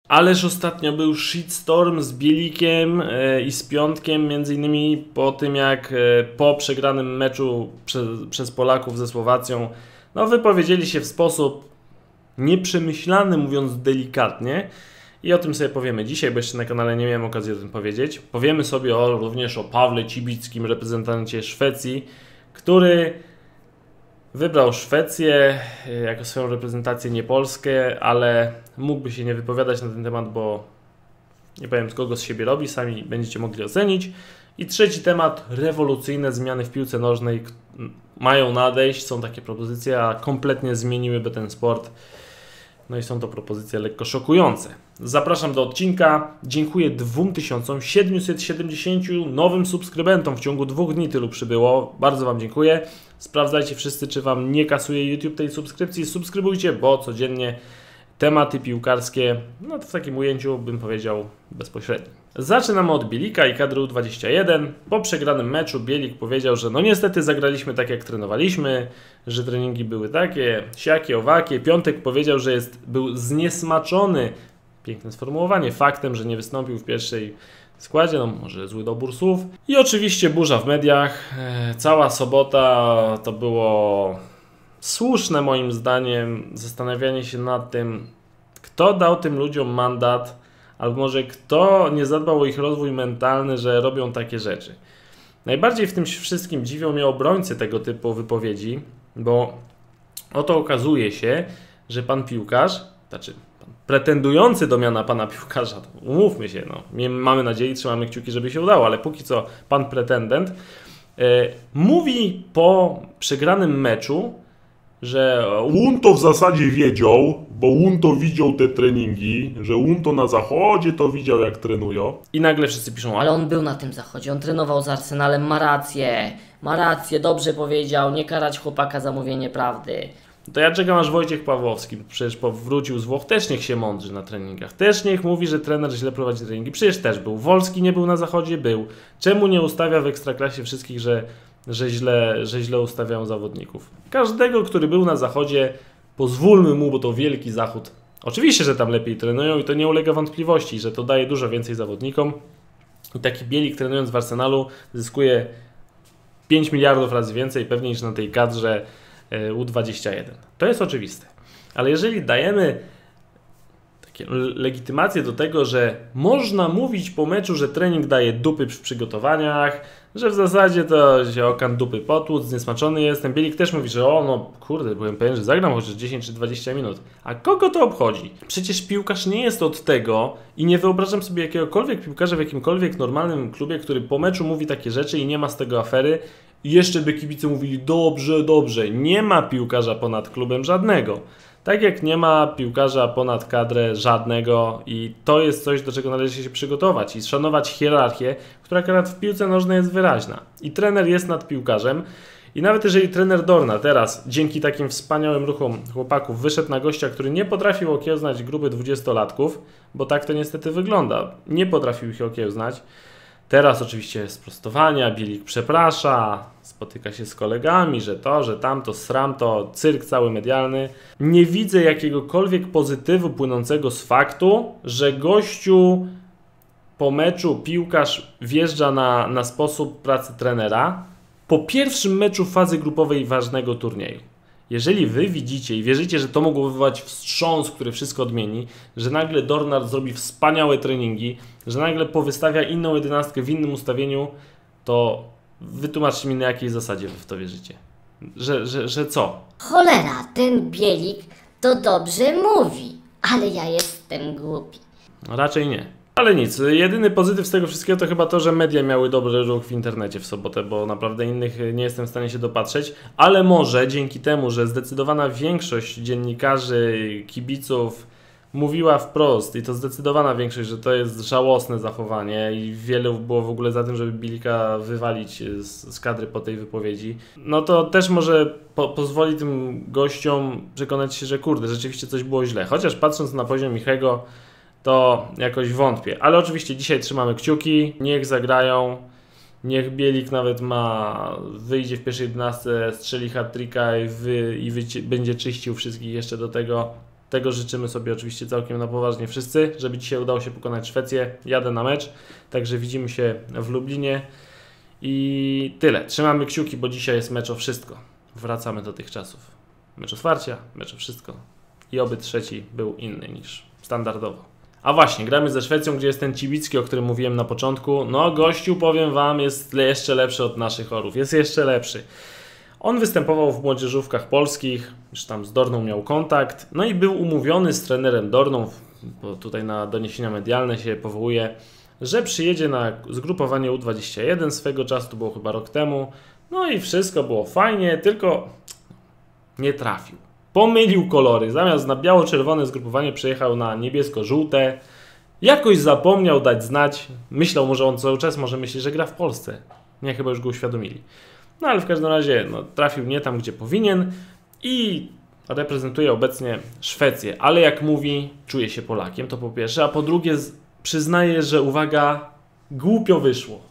Ależ ostatnio był shitstorm z Bielikiem i z Piątkiem, między innymi po tym jak po przegranym meczu przez Polaków ze Słowacją wypowiedzieli się w sposób nieprzemyślany, mówiąc delikatnie. I o tym sobie powiemy dzisiaj, bo jeszcze na kanale nie miałem okazji o tym powiedzieć. Powiemy sobie również o Pawle Cibickim, reprezentancie Szwecji, który wybrał Szwecję jako swoją reprezentację, nie Polskę, ale mógłby się nie wypowiadać na ten temat, bo nie powiem, kogo z siebie robi, sami będziecie mogli ocenić. I trzeci temat, rewolucyjne zmiany w piłce nożnej mają nadejść, są takie propozycje, a kompletnie zmieniłyby ten sport. No i są to propozycje lekko szokujące. Zapraszam do odcinka. Dziękuję 2770 nowym subskrybentom. W ciągu 2 dni tylu przybyło. Bardzo Wam dziękuję. Sprawdzajcie wszyscy, czy Wam nie kasuje YouTube tej subskrypcji. Subskrybujcie, bo codziennie tematy piłkarskie, no to w takim ujęciu bym powiedział bezpośrednio. Zaczynamy od Bielika i kadry U21. Po przegranym meczu Bielik powiedział, że no niestety zagraliśmy tak jak trenowaliśmy, że treningi były takie, siakie, owakie. Piątek powiedział, że był zniesmaczony, piękne sformułowanie, faktem, że nie wystąpił w pierwszej składzie, no może zły dobór słów. I oczywiście burza w mediach. Cała sobota to było słuszne moim zdaniem zastanawianie się nad tym, kto dał tym ludziom mandat, albo może kto nie zadbał o ich rozwój mentalny, że robią takie rzeczy. Najbardziej w tym wszystkim dziwią mnie obrońcy tego typu wypowiedzi, bo oto okazuje się, że pan piłkarz, znaczy pan pretendujący do miana pana piłkarza, umówmy się, mamy nadzieję, trzymamy kciuki, żeby się udało, ale póki co pan pretendent mówi po przegranym meczu, że on to w zasadzie wiedział, bo on to widział te treningi, że on to na zachodzie to widział jak trenują. I nagle wszyscy piszą, Ale on był na tym zachodzie, on trenował z Arsenalem, ma rację, dobrze powiedział, nie karać chłopaka za mówienie prawdy. To ja czekam aż Wojciech Pawłowski, przecież wrócił z Włoch, też niech się mądrzy na treningach, też niech mówi, że trener źle prowadzi treningi, przecież też był. Wolski nie był na zachodzie, był. Czemu nie ustawia w Ekstraklasie wszystkich, że źle ustawiają zawodników? Każdego, który był na zachodzie, pozwólmy mu, bo to wielki zachód. Oczywiście, że tam lepiej trenują i to nie ulega wątpliwości, że to daje dużo więcej zawodnikom. I taki Bielik trenując w Arsenalu zyskuje 5 miliardów razy więcej pewnie niż na tej kadrze U21. To jest oczywiste. Ale jeżeli dajemy legitymację do tego, że można mówić po meczu, że trening daje dupy w przygotowaniach, że w zasadzie to się okan dupy potłuc, zniesmaczony jestem. Bielik też mówi, że byłem pewien, że zagram chociaż 10 czy 20 minut. A kogo to obchodzi? Przecież piłkarz nie jest od tego i nie wyobrażam sobie jakiegokolwiek piłkarza w jakimkolwiek normalnym klubie, który po meczu mówi takie rzeczy i nie ma z tego afery. I jeszcze by kibice mówili, dobrze. Nie ma piłkarza ponad klubem żadnego. Tak jak nie ma piłkarza ponad kadrę żadnego i to jest coś, do czego należy się przygotować i szanować hierarchię, która akurat w piłce nożnej jest wyraźna. I trener jest nad piłkarzem i nawet jeżeli trener Dorna teraz dzięki takim wspaniałym ruchom chłopaków wyszedł na gościa, który nie potrafił okiełznać grupy 20-latków, bo tak to niestety wygląda, nie potrafił ich okiełznać. Teraz oczywiście sprostowania, Bielik przeprasza, spotyka się z kolegami, że to, że tamto, sramto, cyrk cały medialny. Nie widzę jakiegokolwiek pozytywu płynącego z faktu, że gościu po meczu piłkarz wjeżdża na sposób pracy trenera po pierwszym meczu fazy grupowej ważnego turnieju. Jeżeli wy widzicie i wierzycie, że to mogło wywołać wstrząs, który wszystko odmieni, że nagle Dornar zrobi wspaniałe treningi, że nagle powystawia inną 11 w innym ustawieniu, to wytłumaczcie mi, na jakiej zasadzie wy w to wierzycie. Że co? Cholera, ten Bielik to dobrze mówi, ale ja jestem głupi. No, raczej nie. Ale nic, jedyny pozytyw z tego wszystkiego to chyba to, że media miały dobry ruch w internecie w sobotę, bo naprawdę innych nie jestem w stanie się dopatrzeć, ale może dzięki temu, że zdecydowana większość dziennikarzy, kibiców mówiła wprost i to zdecydowana większość, że to jest żałosne zachowanie i wielu było w ogóle za tym, żeby Bielika wywalić z kadry po tej wypowiedzi, no to też może pozwoli tym gościom przekonać się, że kurde, rzeczywiście coś było źle. Chociaż patrząc na poziom Michego, to jakoś wątpię. Ale oczywiście dzisiaj trzymamy kciuki, niech zagrają, niech Bielik nawet wyjdzie w pierwszej 11, strzeli hat-tricka i będzie czyścił wszystkich jeszcze do tego. Tego życzymy sobie oczywiście całkiem na poważnie wszyscy, żeby dzisiaj udało się pokonać Szwecję. Jadę na mecz, także widzimy się w Lublinie i tyle. Trzymamy kciuki, bo dzisiaj jest mecz o wszystko. Wracamy do tych czasów. Mecz otwarcia, mecz o wszystko i oby trzeci był inny niż standardowo. A właśnie, gramy ze Szwecją, gdzie jest ten Cibicki, o którym mówiłem na początku. No gościu, powiem wam, jest jeszcze lepszy od naszych orów. Jest jeszcze lepszy. On występował w młodzieżówkach polskich, już tam z Dorną miał kontakt, no i był umówiony z trenerem Dorną, bo tutaj na doniesienia medialne się powołuje, że przyjedzie na zgrupowanie U21 swego czasu, to było chyba rok temu, no i wszystko było fajnie, tylko nie trafił. Pomylił kolory, zamiast na biało-czerwone zgrupowanie przyjechał na niebiesko-żółte, jakoś zapomniał dać znać, myślał może on cały czas, może myśli, że gra w Polsce, nie, chyba już go uświadomili. No ale w każdym razie trafił nie tam, gdzie powinien i reprezentuje obecnie Szwecję. Ale jak mówi, czuje się Polakiem, to po pierwsze, a po drugie przyznaje, że uwaga, głupio wyszło.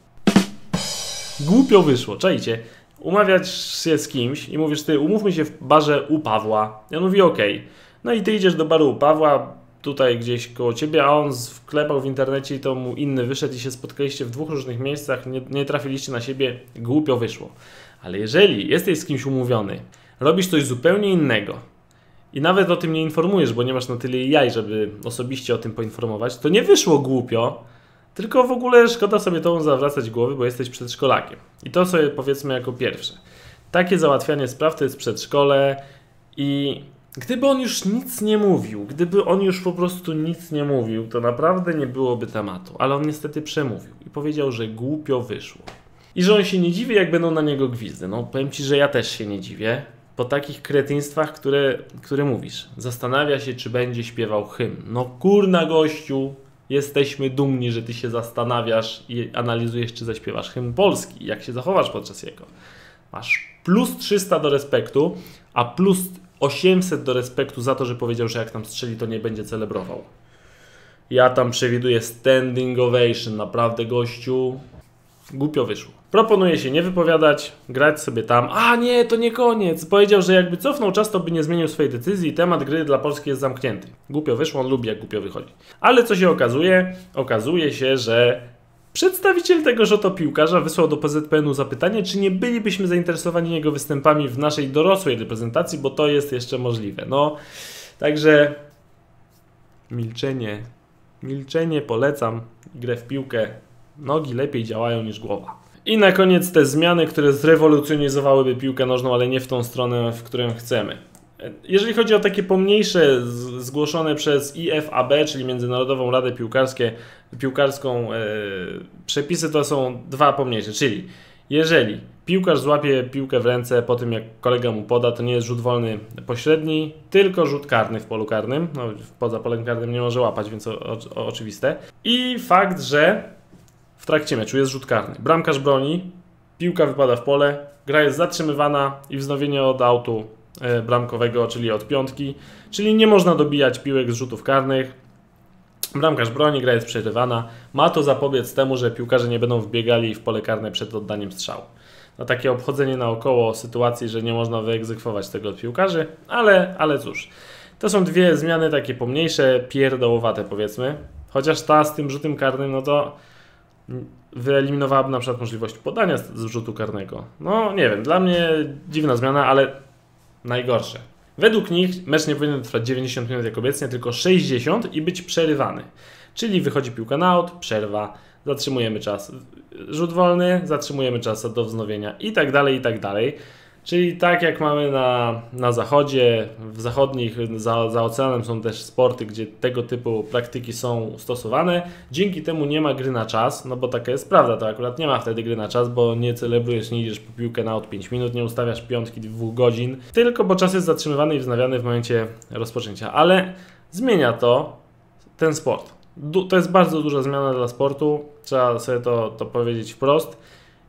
Głupio wyszło, czajcie. Umawiać się z kimś i mówisz ty, umówmy się w barze u Pawła. Ja mówię okej. No i ty idziesz do baru u Pawła, tutaj gdzieś koło ciebie, a on wklepał w internecie i to mu inny wyszedł i się spotkaliście w dwóch różnych miejscach, nie trafiliście na siebie, głupio wyszło. Ale jeżeli jesteś z kimś umówiony, robisz coś zupełnie innego i nawet o tym nie informujesz, bo nie masz na tyle jaj, żeby osobiście o tym poinformować, to nie wyszło głupio, tylko w ogóle szkoda sobie tobą zawracać głowy, bo jesteś przedszkolakiem. I to sobie powiedzmy jako pierwsze. Takie załatwianie spraw to jest przedszkole i gdyby on już nic nie mówił, gdyby on już po prostu nic nie mówił, to naprawdę nie byłoby tematu. Ale on niestety przemówił i powiedział, że głupio wyszło. I że on się nie dziwi, jak będą na niego gwizdy. No powiem ci, że ja też się nie dziwię. Po takich kretyństwach, które mówisz. Zastanawia się, czy będzie śpiewał hymn. No kurna gościu, jesteśmy dumni, że ty się zastanawiasz i analizujesz, czy zaśpiewasz hymn polski. Jak się zachowasz podczas jego. Masz plus 300 do respektu, a plus 800 do respektu za to, że powiedział, że jak tam strzeli, to nie będzie celebrował. Ja tam przewiduję standing ovation, naprawdę gościu. Głupio wyszło. Proponuję się nie wypowiadać, grać sobie tam. A nie, to nie koniec. Powiedział, że jakby cofnął czas, to by nie zmienił swojej decyzji i temat gry dla Polski jest zamknięty. Głupio wyszło, on lubi jak głupio wychodzi. Ale co się okazuje? Okazuje się, że przedstawiciel tegoż oto piłkarza wysłał do PZPN-u zapytanie, czy nie bylibyśmy zainteresowani jego występami w naszej dorosłej reprezentacji, bo to jest jeszcze możliwe. No, także milczenie. Milczenie, polecam grę w piłkę. Nogi lepiej działają niż głowa. I na koniec te zmiany, które zrewolucjonizowałyby piłkę nożną, ale nie w tą stronę, w którą chcemy. Jeżeli chodzi o takie pomniejsze, zgłoszone przez IFAB, czyli Międzynarodową Radę Piłkarską przepisy, to są dwa pomniejsze, czyli jeżeli piłkarz złapie piłkę w ręce po tym, jak kolega mu poda, to nie jest rzut wolny pośredni, tylko rzut karny w polu karnym. No, poza polem karnym nie może łapać, więc oczywiste. I fakt, że w trakcie meczu jest rzut karny. Bramkarz broni, piłka wypada w pole, gra jest zatrzymywana i wznowienie od autu bramkowego, czyli od piątki, czyli nie można dobijać piłek z rzutów karnych. Bramkarz broni, gra jest przerywana. Ma to zapobiec temu, że piłkarze nie będą wbiegali w pole karne przed oddaniem strzału. No takie obchodzenie naokoło sytuacji, że nie można wyegzekwować tego od piłkarzy, ale cóż. To są dwie zmiany takie pomniejsze, pierdołowate powiedzmy. Chociaż ta z tym rzutem karnym, no to wyeliminowałaby na przykład możliwość podania z rzutu karnego. No nie wiem, dla mnie dziwna zmiana, ale najgorsze. Według nich mecz nie powinien trwać 90 minut jak obecnie, tylko 60 i być przerywany. Czyli wychodzi piłka na aut, przerwa, zatrzymujemy czas. Rzut wolny, zatrzymujemy czas do wznowienia i tak dalej, i tak dalej. Czyli tak jak mamy na zachodzie, w zachodnich, za oceanem są też sporty, gdzie tego typu praktyki są stosowane. Dzięki temu nie ma gry na czas, no bo taka jest prawda, to akurat nie ma wtedy gry na czas, bo nie celebrujesz, nie idziesz po piłkę na od 5 minut, nie ustawiasz piątki 2 godzin, tylko bo czas jest zatrzymywany i wznawiany w momencie rozpoczęcia. Ale zmienia to ten sport. To jest bardzo duża zmiana dla sportu, trzeba sobie to powiedzieć wprost.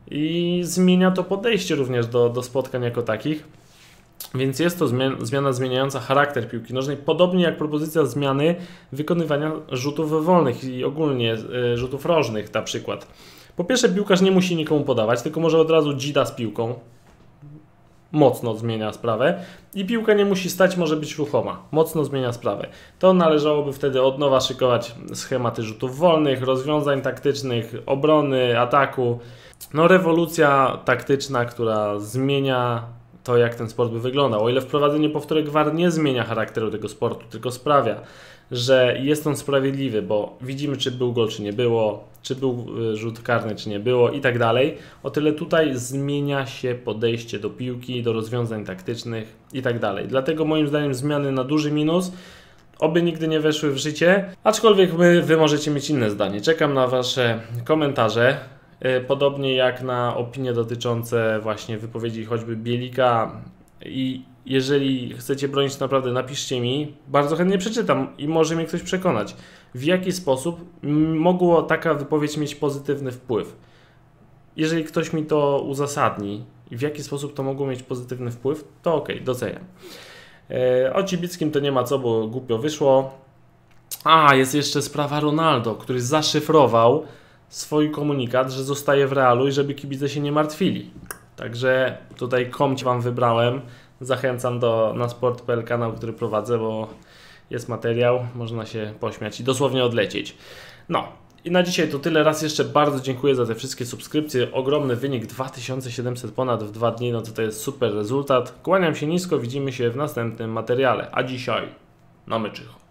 I zmienia to podejście również do spotkań jako takich. Więc jest to zmiana zmieniająca charakter piłki nożnej, podobnie jak propozycja zmiany wykonywania rzutów wolnych i ogólnie rzutów rożnych na przykład. Po pierwsze, piłkarz nie musi nikomu podawać, tylko może od razu dzida z piłką. mocno zmienia sprawę i piłka nie musi stać, może być ruchoma. Mocno zmienia sprawę. To należałoby wtedy od nowa szykować schematy rzutów wolnych, rozwiązań taktycznych, obrony, ataku. No rewolucja taktyczna, która zmienia to, jak ten sport by wyglądał. O ile wprowadzenie powtórek VAR nie zmienia charakteru tego sportu, tylko sprawia, że jest on sprawiedliwy, bo widzimy, czy był gol, czy nie było, czy był rzut karny, czy nie było i tak dalej. O tyle tutaj zmienia się podejście do piłki, do rozwiązań taktycznych i tak dalej. Dlatego moim zdaniem zmiany na duży minus, oby nigdy nie weszły w życie, aczkolwiek wy możecie mieć inne zdanie. Czekam na wasze komentarze. Podobnie jak na opinie dotyczące właśnie wypowiedzi choćby Bielika i jeżeli chcecie bronić, naprawdę napiszcie mi, bardzo chętnie przeczytam i może mnie ktoś przekonać, w jaki sposób mogła taka wypowiedź mieć pozytywny wpływ. Jeżeli ktoś mi to uzasadni i w jaki sposób to mogło mieć pozytywny wpływ, to okej, doceniam. O Cibickim to nie ma co, bo głupio wyszło. Jest jeszcze sprawa Ronaldo, który zaszyfrował swój komunikat, że zostaje w Realu i żeby kibice się nie martwili. Także tutaj komć wam wybrałem. Zachęcam na sport.pl, kanał, który prowadzę, bo jest materiał, można się pośmiać i dosłownie odlecieć. No i na dzisiaj to tyle. Raz jeszcze bardzo dziękuję za te wszystkie subskrypcje. Ogromny wynik, 2700 ponad w 2 dni, no to jest super rezultat. Kłaniam się nisko, widzimy się w następnym materiale. A dzisiaj na myczycho.